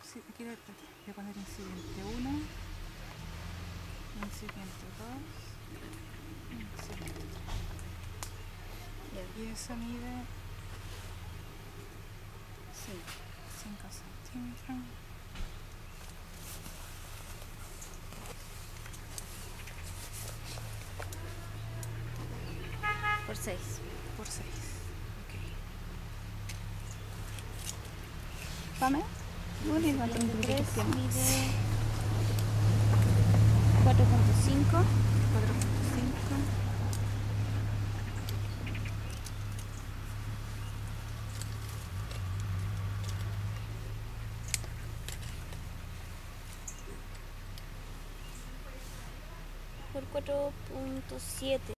voy a poner incipiente 1, incipiente 2, incipiente 3. Y eso mide 5 centímetros. Por 6. Por 6. Ok. ¿Pame? Bueno, igual tengo que Mide 4.5. 4.5. Por 4.7.